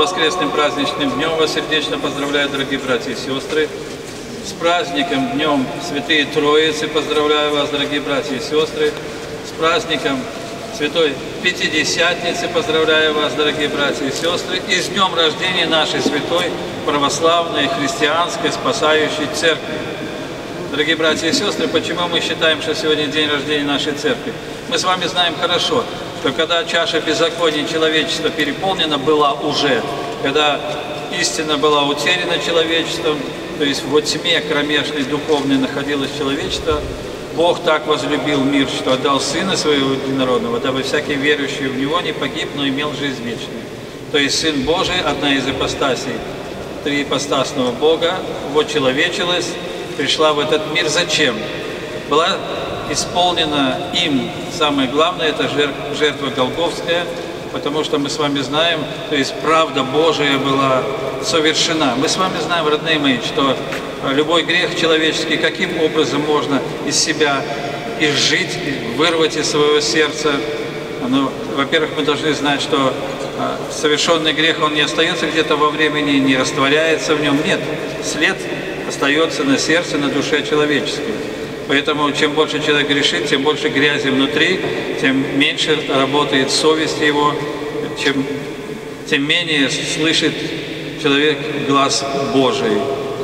воскресным праздничным днем вас сердечно поздравляю, дорогие братья и сестры. С праздником, Днем Святые Троицы, поздравляю вас, дорогие братья и сестры. С праздником Святой Пятидесятницы, поздравляю вас, дорогие братья и сестры. И с днем рождения нашей Святой Православной Христианской Спасающей Церкви. Дорогие братья и сестры, почему мы считаем, что сегодня день рождения нашей Церкви? Мы с вами знаем хорошо, что когда чаша беззакония человечества переполнена была уже, когда истина была утеряна человечеством, то есть во тьме кромешной духовной находилось человечество, Бог так возлюбил мир, что отдал Сына Своего Единородного, дабы всякий верующий в Него не погиб, но имел жизнь вечную. То есть Сын Божий, одна из ипостасей триипостасного Бога, вочеловечилась, пришла в этот мир. Зачем? Была исполнена им, самое главное, это жертва Голгофская, потому что мы с вами знаем, то есть правда Божия была совершена. Мы с вами знаем, родные мои, что любой грех человеческий, каким образом можно из себя изжить, вырвать из своего сердца. Ну, во-первых, мы должны знать, что совершенный грех, он не остается где-то во времени, не растворяется в нем. Нет, след остается на сердце, на душе человеческой. Поэтому чем больше человек грешит, тем больше грязи внутри, тем меньше работает совесть его, тем менее слышит человек глаз Божий.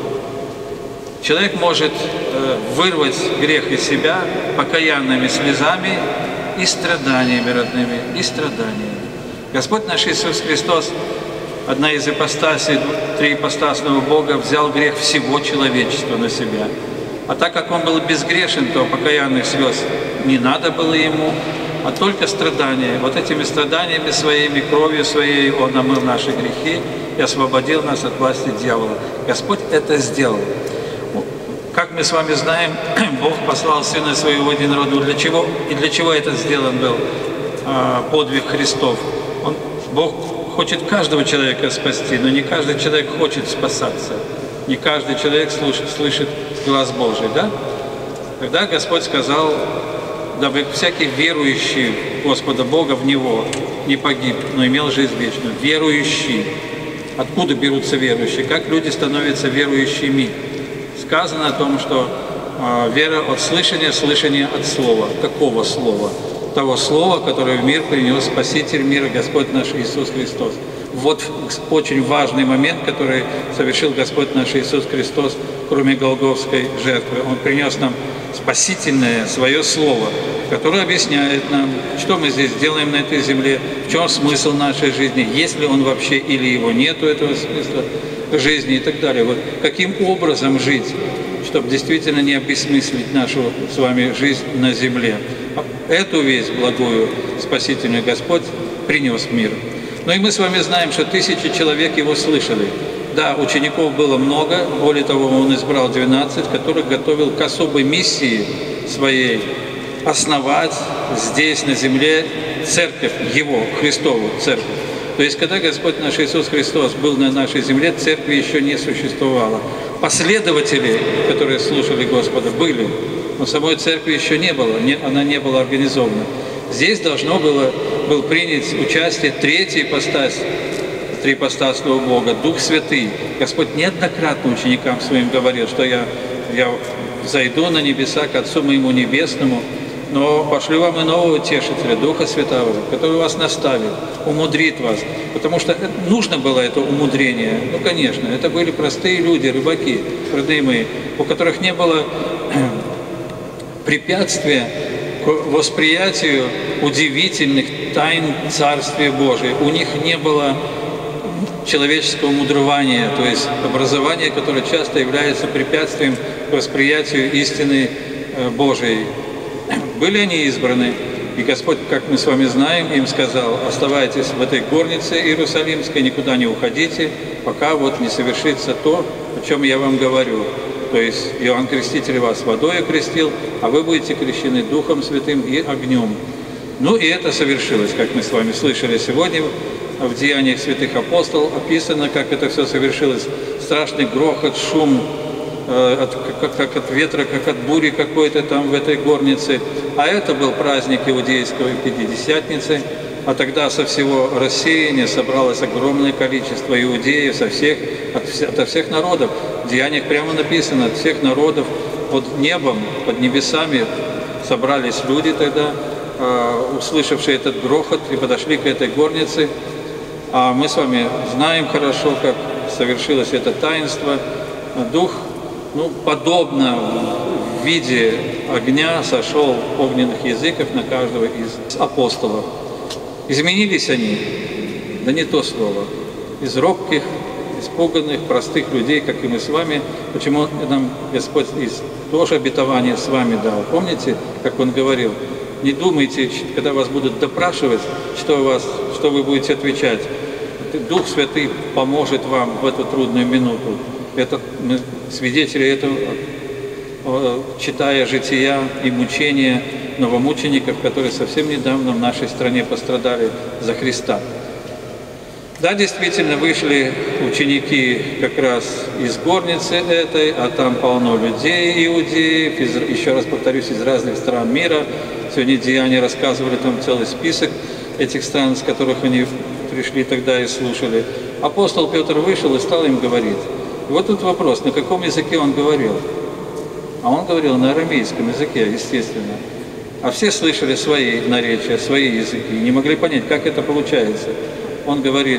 Человек может вырвать грех из себя покаянными слезами и страданиями, родными, и страданиями. Господь наш Иисус Христос, одна из ипостасей триипостасного Бога, взял грех всего человечества на себя. А так как Он был безгрешен, то покаянных слез не надо было Ему, а только страдания. Вот этими страданиями своими, кровью своей Он омыл наши грехи и освободил нас от власти дьявола. Господь это сделал. Как мы с вами знаем, Бог послал Сына Своего Единородного. Для чего? И для чего это сделан был подвиг Христов? Бог хочет каждого человека спасти, но не каждый человек хочет спасаться. Не каждый человек слышит глаз Божий, да? Тогда Господь сказал, дабы всякий верующий в Господа Бога, в Него, не погиб, но имел жизнь вечную. Верующий. Откуда берутся верующие? Как люди становятся верующими? Сказано о том, что вера от слышания, слышание от слова. Какого слова? Того слова, которое в мир принес Спаситель мира, Господь наш Иисус Христос. Вот очень важный момент, который совершил Господь наш Иисус Христос, кроме Голгофской жертвы. Он принес нам спасительное свое Слово, которое объясняет нам, что мы здесь делаем на этой земле, в чем смысл нашей жизни, есть ли он вообще или его нету, этого смысла жизни и так далее. Вот каким образом жить, чтобы действительно не обессмыслить нашу с вами жизнь на земле. Эту весть благую, спасительную, Господь принес в мир. Ну и мы с вами знаем, что тысячи человек его слышали. Да, учеников было много, более того, он избрал 12, которых готовил к особой миссии своей основать здесь, на земле, церковь его, Христову церковь. То есть, когда Господь наш Иисус Христос был на нашей земле, церкви еще не существовало. Последователи, которые слушали Господа, были, но самой церкви еще не было, она не была организована. Здесь был принят участие третьей ипостась триипостасного Бога, Дух Святый. Господь неоднократно ученикам своим говорил, что я зайду на небеса к Отцу моему Небесному, но пошлю вам иного утешителя, Духа Святого, который вас наставит, умудрит вас. Потому что нужно было это умудрение. Ну, конечно, это были простые люди, рыбаки, родные мои, у которых не было препятствия к восприятию удивительных тайн Царствия Божия. У них не было человеческого мудрования, то есть образования, которое часто является препятствием к восприятию истины Божией. Были они избраны, и Господь, как мы с вами знаем, им сказал: оставайтесь в этой горнице Иерусалимской, никуда не уходите, пока вот не совершится то, о чем я вам говорю. То есть Иоанн Креститель вас водой окрестил, а вы будете крещены Духом Святым и огнем. Ну и это совершилось, как мы с вами слышали сегодня в Деяниях святых апостолов, описано, как это все совершилось. Страшный грохот, шум, как от ветра, как от бури какой-то там в этой горнице. А это был праздник иудейского Пятидесятницы, А тогда со всего рассеяния собралось огромное количество иудеев ото всех народов. В Деяниях прямо написано: от всех народов под небом, под небесами собрались люди тогда, услышавшие этот грохот, и подошли к этой горнице. А мы с вами знаем хорошо, как совершилось это таинство. Дух, подобно в виде огня, сошел огненных языков на каждого из апостолов. Изменились они, да не то слово, из робких, испуганных, простых людей, как и мы с вами. Почему нам Господь тоже обетование с вами дал? Помните, как Он говорил: не думайте, когда вас будут допрашивать, что вы будете отвечать. Дух Святый поможет вам в эту трудную минуту. Мы свидетели этого, читая жития и мучения новомучеников, которые совсем недавно в нашей стране пострадали за Христа. Да, действительно, вышли ученики как раз из горницы этой, а там полно людей, иудеев, еще раз повторюсь, из разных стран мира. Сегодня Деяния рассказывали там целый список этих стран, с которых они пришли тогда и слушали. Апостол Петр вышел и стал им говорить. И вот тут вопрос, на каком языке он говорил? А он говорил на арамейском языке, естественно. А все слышали свои наречия, свои языки, и не могли понять, как это получается. Он говорит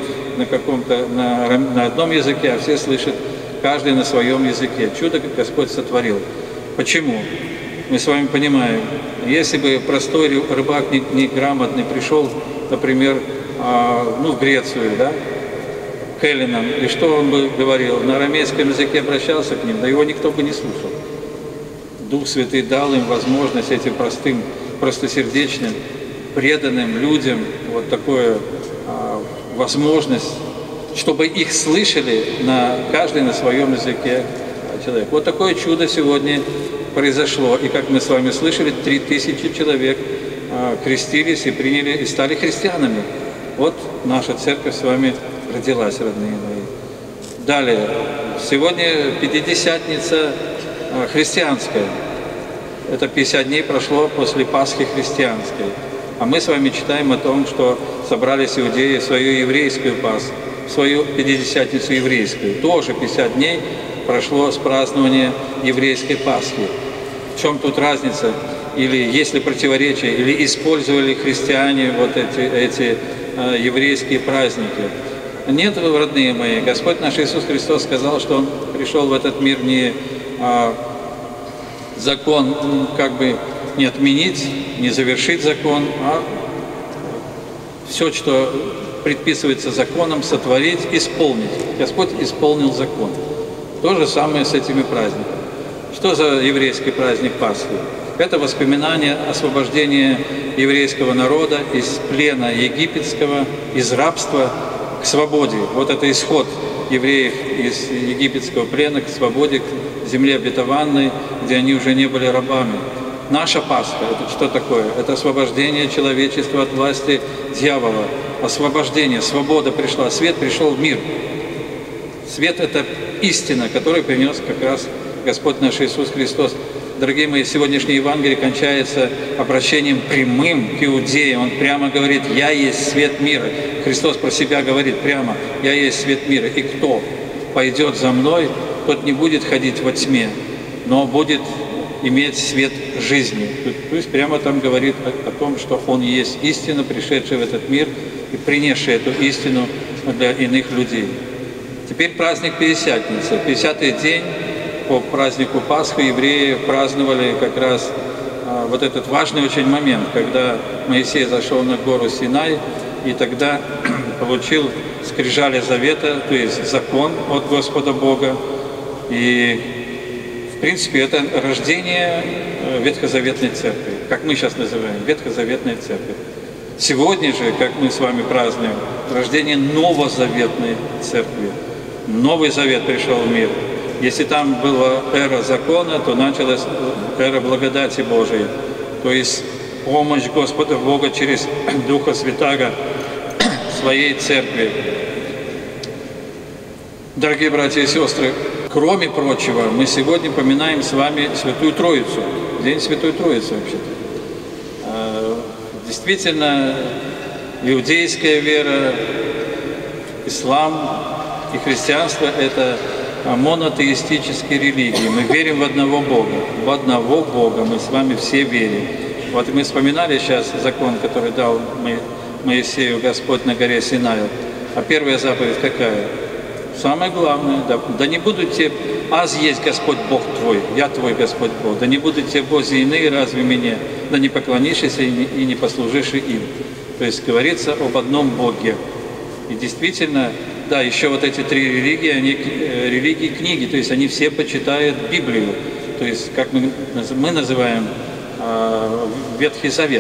на одном языке, а все слышат, каждый на своем языке. Чудо, как Господь сотворил. Почему? Мы с вами понимаем, если бы простой рыбак неграмотный пришел, например, в Грецию, да, к эллинам, и что он бы говорил? На арамейском языке обращался к ним, да его никто бы не слушал. Дух Святый дал им возможность этим простым, простосердечным, преданным людям вот такую возможность, чтобы их слышали каждый на своем языке человек. Вот такое чудо сегодня произошло. И как мы с вами слышали, 3000 человек крестились и приняли, и стали христианами. Вот наша церковь с вами родилась, родные мои. Далее. Сегодня Пятидесятница христианская. Это 50 дней прошло после Пасхи христианской. А мы с вами читаем о том, что собрались иудеи в свою еврейскую Пасху, в свою Пятидесятницу еврейскую. Тоже 50 дней прошло с празднования еврейской Пасхи. В чем тут разница? Или есть ли противоречие? Или использовали христиане вот эти еврейские праздники? Нет, родные мои. Господь наш Иисус Христос сказал, что Он пришел в этот мир не закон не отменить, не завершить закон, а все, что предписывается законом, сотворить, исполнить. Господь исполнил закон. То же самое с этими праздниками. Что за еврейский праздник Пасхи? Это воспоминание освобождения еврейского народа из плена египетского, из рабства к свободе. Вот это исход евреев из египетского плена к свободе, к земле обетованной, где они уже не были рабами. Наша Пасха – это что такое? Это освобождение человечества от власти дьявола. Освобождение, свобода пришла, свет пришел в мир. Свет – это истина, которую принес как раз Господь наш Иисус Христос. Дорогие мои, сегодняшний Евангелие кончается обращением прямым к иудеям. Он прямо говорит: «Я есть свет мира». Христос про себя говорит прямо: «Я есть свет мира». И кто пойдет за мной, тот не будет ходить во тьме, но будет иметь свет жизни. То есть прямо там говорит о том, что Он есть истина, пришедшая в этот мир и принесшая эту истину для иных людей. Теперь праздник Пятидесятницы. 50-й день по празднику Пасхи евреи праздновали как раз вот этот важный очень момент, когда Моисей зашел на гору Синай и тогда получил скрижали завета, то есть закон от Господа Бога. И в принципе это рождение Ветхозаветной Церкви, как мы сейчас называем, Ветхозаветная Церковь. Сегодня же, как мы с вами празднуем, рождение Новозаветной Церкви. Новый Завет пришел в мир. Если там была эра закона, то началась эра благодати Божией, то есть помощь Господа Бога через Духа Святаго своей Церкви. Дорогие братья и сестры, кроме прочего, мы сегодня поминаем с вами Святую Троицу, День Святой Троицы вообще-то. Действительно, иудейская вера, ислам и христианство – это монотеистические религии. Мы верим в одного Бога. В одного Бога мы с вами все верим. Вот мы вспоминали сейчас закон, который дал Моисею Господь на горе Синай. А первая заповедь какая? Самое главное, да не будут те, аз есть Господь Бог твой, я твой Господь Бог, да не будут те боги иные, разве мне, да не поклонишься и не послужишь им. То есть говорится об одном Боге. И действительно, да, еще вот эти три религии, они религии книги, то есть они все почитают Библию, то есть как мы называем Ветхий Завет.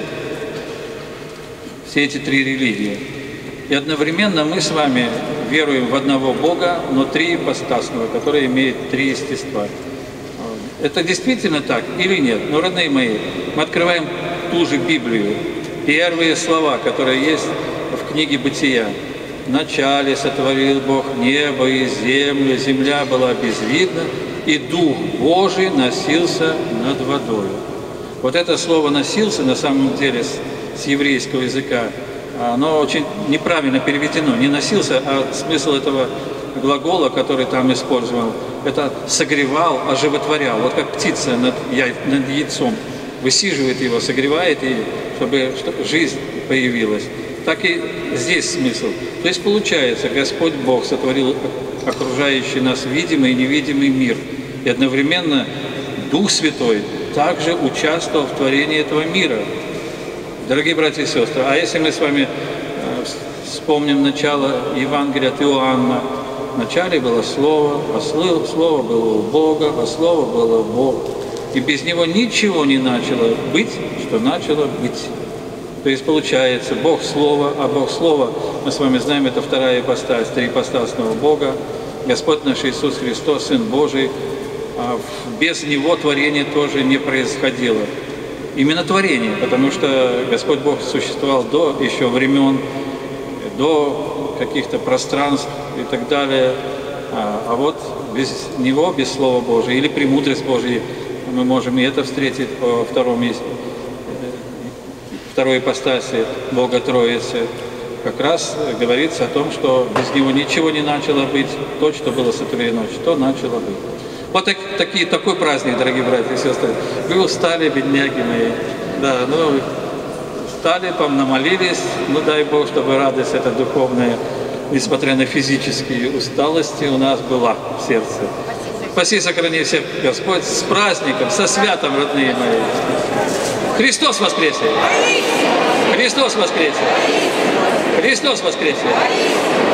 Все эти три религии. И одновременно мы с вами веруем в одного Бога, но триипостасного, который имеет три естества. Это действительно так или нет? Но, родные мои, мы открываем ту же Библию. Первые слова, которые есть в книге Бытия. «Вначале сотворил Бог небо и землю, земля была безвидна, и Дух Божий носился над водой». Вот это слово «носился» на самом деле с еврейского языка, оно очень неправильно переведено. Не носился, а смысл этого глагола, который там использовал, это согревал, оживотворял. Вот как птица над яйцом высиживает его, согревает, и чтобы жизнь появилась. Так и здесь смысл. То есть получается, Господь Бог сотворил окружающий нас видимый и невидимый мир. И одновременно Дух Святой также участвовал в творении этого мира. Дорогие братья и сестры, а если мы с вами вспомним начало Евангелия от Иоанна, в начале было Слово, а Слово было у Бога, а Слово было Бог. И без Него ничего не начало быть, что начало быть. То есть получается, Бог Слово, а Бог Слово, мы с вами знаем, это вторая ипостась, триипостасного Бога, Господь наш Иисус Христос, Сын Божий. Без Него творение тоже не происходило. Именно творение, потому что Господь Бог существовал до еще времен, до каких-то пространств и так далее. А вот без Него, без Слова Божия или премудрость Божьей, мы можем и это встретить по второй ипостаси Бога Троицы. Как раз говорится о том, что без Него ничего не начало быть, то, что было сотворено, что начало быть. Вот такой праздник, дорогие братья и сестры. Вы устали, бедняги мои. Да, ну, устали, помолились. Ну, дай Бог, чтобы радость эта духовная, несмотря на физические усталости, у нас была в сердце. Спаси, сохрани всех, Господь, с праздником, со святом, родные мои. Христос воскресе! Христос воскресе! Христос воскресе!